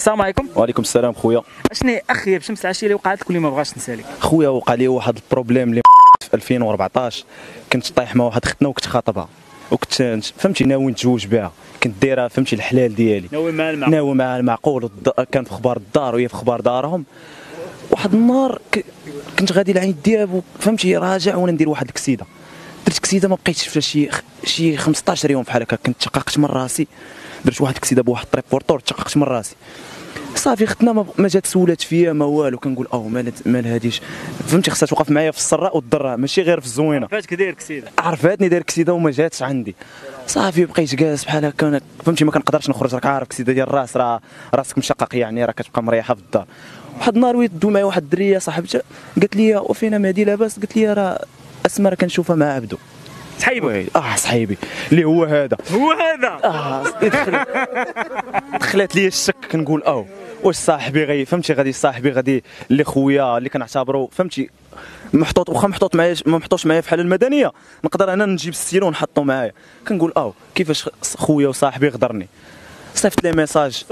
السلام عليكم. وعليكم السلام خويا. اشنو اخي بشمس العشيه اللي وقعت لك واللي ما بغاش نسالك؟ خويا وقع لي واحد البروبليم اللي في 2014 كنت طايح مع واحد ختنا وكنت خاطبها وكنت فهمتي ناوي نتزوج بها، كنت دايره فهمتي الحلال ديالي، ناوي مع المعقول. كان في خبار الدار وهي في خبار دارهم. واحد النهار كنت غادي لعين الدياب فهمتي راجع وانا ندير واحد الكسيده، درت كسيده ما بقيتش فيها شي 15 يوم بحال هكا. كنت تشققت من راسي، درت واحد الكسيده بواحد الطريبورتور تشققت من راسي صافي. ختنا ما جات سولات فيا ما والو. كنقول مال هاديش فهمتي خصها توقف معايا في السراء والضراء ماشي غير في الزوينه. عرفاتك داير كسيده، عرفاتني داير كسيده وما جاتش عندي صافي. بقيت جالس بحال هكا فهمتي ما كنقدرش نخرج. راك عارف كسيده ديال الراس راسك مشقق يعني راه كتبقى مريحه في الدار. واحد النهار ويت دو معايا واحد الدريه صاحبتها قالت لي وفينا مهدي لاباس؟ قلت لي راه اسماء راه كنشوفها مع عبدو صحيبك. صحيبي اللي هو هذا دخلت لي الشك. كنقول واش صاحبي فهمتي غادي صاحبي غادي اللي خويا اللي كنعتبره فهمتي محطوط، واخا محطوط معايا ما محطوطش معايا في الحاله المدنيه نقدر انا نجيب السيلو ونحطو معايا. كنقول كيفاش خويا وصاحبي غدرني. صيفط لي ميساج.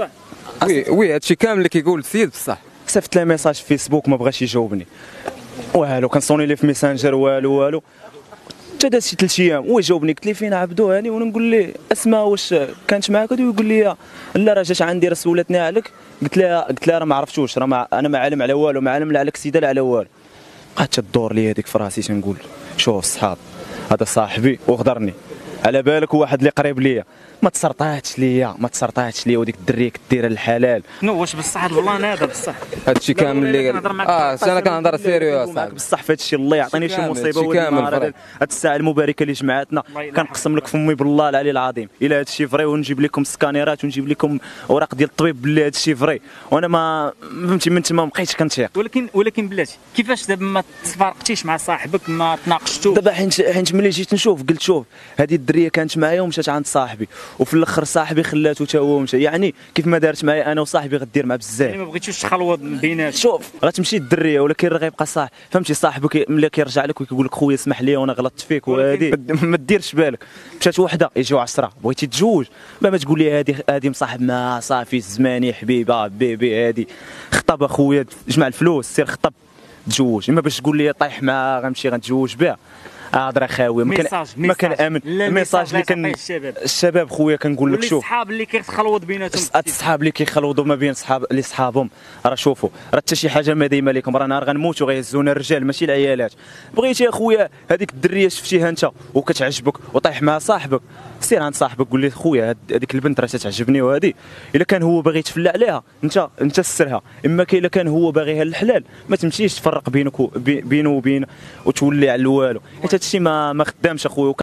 وي هادشي كامل اللي كيقول السيد بصح. صيفط لي ميساج في فيسبوك ما بغاش يجاوبني والو. كنصوني ليه في ميسنجر والو حتى داز شي 3 ايام وجاوبني. قلت ليه فين عبدو هاني وانا نقول ليه اسماء واش كانت معاك؟ ويقول لي لا راه جات عندي راه سولتني عليك. قلت لها راه ما عرفتوش، راه انا ما عالم على والو، ما عالم لا على كسيده لا على والو. بقات تدور لي هذيك في راسي تنقول شوف الصحاب هذا صاحبي وغدرني على بالك واحد اللي قريب ليا. ما تسرطاتش ليا وديك الدريه كديرها للحلال. نو واش بصح هذا البلان هذا بصح هادشي كامل اللي انا كنهضر سيريو اصاحبي بصح في هادشي الله يعطيني شي مصيبه هاد الساعه المباركه اللي جمعاتنا. كنقسم لك فمي بالله العلي العظيم الا هادشي فري ونجيب لكم سكانيرات ونجيب لكم اوراق ديال الطبيب باللي هادشي فري. وانا ما فهمتي من تما ما بقيتش كنتيق. ولكن بلاتي كيفاش دابا ما تفارقتيش مع صاحبك ما تناقشتوش؟ دابا حيت ملي جيت نشوف قلت شوف هذه الدريه كانت معايا ومشات عند صاحبي وفي الاخر صاحبي خلاته حتى هو مشى. يعني كيف ما دارت معايا انا وصاحبي غدير مع بزاف. يعني ما بغيتوش تخلوض بيناتكم. شوف غتمشي الدريه ولكن راه غيبقى صاحب فهمتي. صاحبك ملي كيرجع لك وكيقول لك خويا اسمح لي وانا غلطت فيك وهادي ما ديرش بالك. مشات وحده يجيو 10 بغيتي تتزوج ما تقول لي هادي مصاحب معها صافي الزماني حبيبه بيبي هادي خطب اخويا جمع الفلوس سير خطب تزوج. اما باش تقول لي طايح معها غنمشي غنتزوج بها هضره خاويه. ما كنامن الميساج اللي كان الشباب خويا. كنقول لك شوف الصحاب اللي كيخلوض بيناتهم الصحاب اللي كيخلوضوا ما بين صحابهم راه شوفوا راه حتى شي حاجه ما دايما لكم. راه نهار غنموتوا غيهزونا الرجال ماشي العيالات. بغيتي اخويا هذيك الدريه شفتيها انت وكتعجبك وطايح مع صاحبك سير عند صاحبك قول لي خويا هذيك البنت راه تعجبني وهذه. الا كان هو باغي يتفلى عليها انت سرها. اما الا كان هو باغيها للحلال ما تمشيش تفرق بينه وبين وتولي على الوالو. حيت هادشي ما خدامش اخويا.